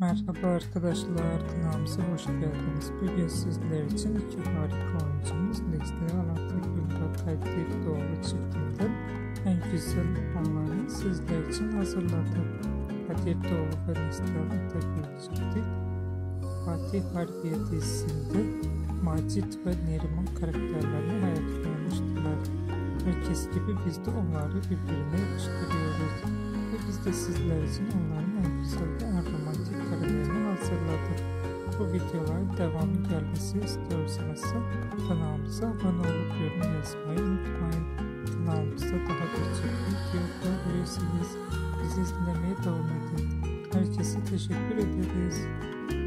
Merhaba arkadaşlar, kanalımıza hoş geldiniz. Bugün sizler için iki harika oyuncumuz Neslihan Atakül ve Kadir Doğulu çiftinden en güzel anlarını sizler için hazırladım. Kadir Doğulu ve Neslihan Atakül çifti Fatih Harbiye dizisinde Macit ve Neriman karakterlerini hayatlanmıştılar. Herkes gibi biz de onları birbirine yakıştırıyoruz. Ve biz de sizler için onların en güzel ve en romantik karelerini hazırladık. Bu videoların devamı gelmesi istiyorsanız kanalımıza abone olup yorum yazmayı unutmayın. Kanalımızda daha birçok video bulabilirsiniz. Bizi izlemeye devam edin. Herkese teşekkür ederiz.